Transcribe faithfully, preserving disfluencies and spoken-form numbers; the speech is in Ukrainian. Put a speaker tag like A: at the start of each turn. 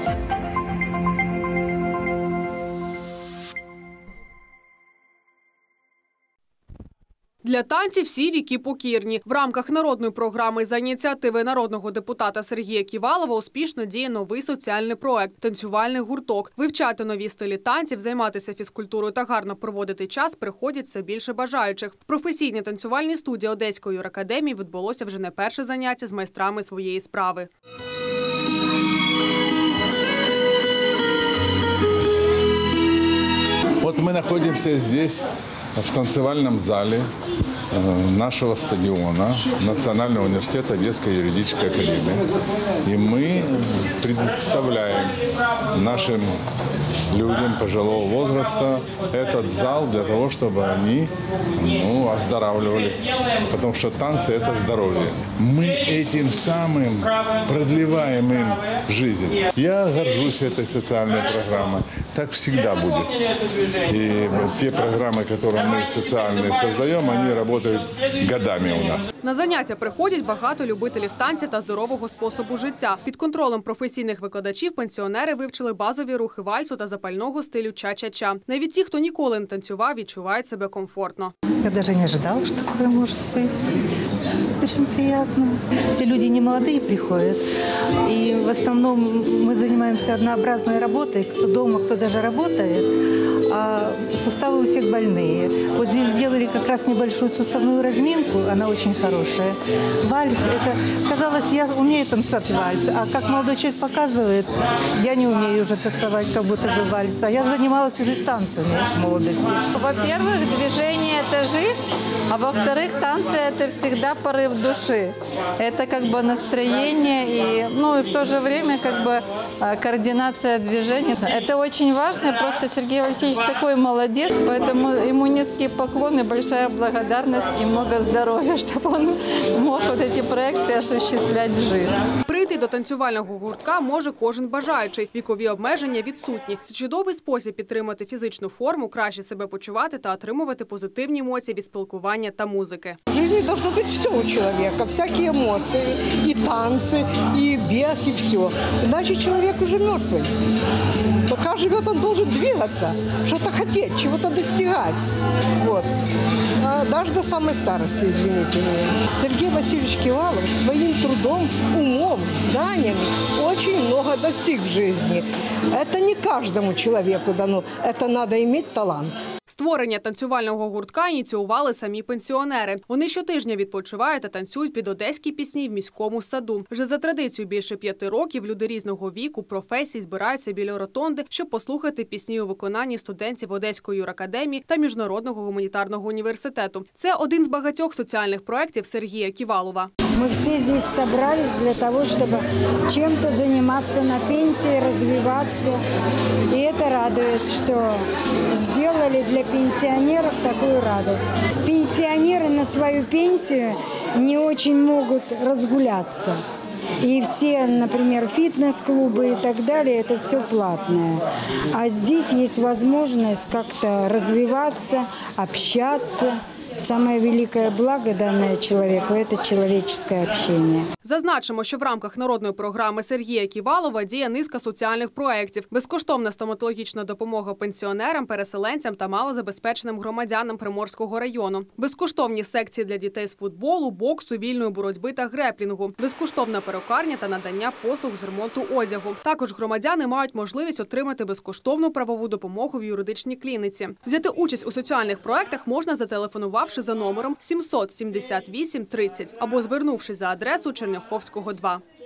A: Для танців всі віки покірні. В рамках народної програми за ініціативи народного депутата Сергія Ківалова успішно діє новий соціальний проект – танцювальний гурток. Вивчати нові стилі танців, займатися фізкультурою та гарно проводити час приходять все більше бажаючих. В професійній танцювальній студії Одеської юракадемії відбулося вже не перше заняття з майстрами своєї справи.
B: Вот мы находимся здесь, в танцевальном зале нашего стадиона Национального университета Одесской юридической академии. И мы предоставляем нашим людям пожилого возраста этот зал для того, чтобы они ну, оздоравливались. Потому что танцы – это здоровье. Мы этим самым продлеваем им жизнь. Я горжусь этой социальной программой. Так всегда будет. И те программы, которые мы социальные создаем, они работают годами у нас.
A: На заняття приходять багато любителів танців та здорового способу життя. Під контролем професійних викладачів пенсіонери вивчили базові рухи вальсу та запального стилю ча-ча-ча. Навіть ті, хто ніколи не танцював, відчувають себе комфортно.
C: Я навіть не очікувала, що таке може бути. Дуже приємно. Всі люди не молоді приходять. І в основному ми займаємося однообразною роботою. Хто вдома, хто навіть працює. А суставы у всех больные. Вот здесь сделали как раз небольшую суставную разминку, она очень хорошая. Вальс, это, казалось, я умею танцевать вальс, а как молодой человек показывает, я не умею уже танцевать, как будто бы вальс. А я занималась уже с танцами в молодости.
D: Во-первых, движение – это жизнь, а во-вторых, танцы – это всегда порыв души. Это как бы настроение и, ну, и в то же время как бы координация движений. Это очень важно, просто Сергей Васильевич такой молодец, поэтому ему низкий поклон и большая благодарность и много здоровья, чтобы он мог вот эти проекты осуществлять в жизнь.
A: Прийти до танцювального гуртка може кожен бажаючий. Вікові обмеження відсутні. Це чудовий спосіб підтримати фізичну форму, краще себе почувати та отримувати позитивні емоції від спілкування та музики.
E: В житті має бути все у чоловіка, всякі емоції, і танці, і біг, і все. Іначе чоловік вже мертвий. Пока живет, он должен двигаться, что-то хотеть, чего-то достигать. Вот. А даже до самой старости, извините меня. Сергей Васильевич Ківалов своим трудом, умом, знаниями очень много достиг в жизни. Это не каждому человеку дано, это надо иметь талант.
A: Створення танцювального гуртка ініціювали самі пенсіонери. Вони щотижня відпочивають та танцюють під одеські пісні в міському саду. Вже за традицією більше п'яти років люди різного віку, професій збираються біля ротонди, щоб послухати пісні у виконанні студентів Одеської юракадемії та Міжнародного гуманітарного університету. Це один з багатьох соціальних проєктів Сергія Ківалова.
F: Мы все здесь собрались для того, чтобы чем-то заниматься на пенсии, развиваться. И это радует, что сделали для пенсионеров такую радость. Пенсионеры на свою пенсию не очень могут разгуляться. И все, например, фитнес-клубы и так далее, это все платное. А здесь есть возможность как-то развиваться, общаться. Самое великое благо данное человеку – это человеческое общение.
A: Зазначимо, що в рамках народної програми Сергія Ківалова діє низка соціальних проєктів. Безкоштовна стоматологічна допомога пенсіонерам, переселенцям та малозабезпеченим громадянам Приморського району. Безкоштовні секції для дітей з футболу, боксу, вільної боротьби та греплінгу. Безкоштовна перукарня та надання послуг з ремонту одягу. Також громадяни мають можливість отримати безкоштовну правову допомогу в юридичній клініці. Взяти участь у соціальних проєктах можна, зателефонувавши за номером сімсот сімдесят вісім тридцять або звернувшись за адресу Черняховського, два.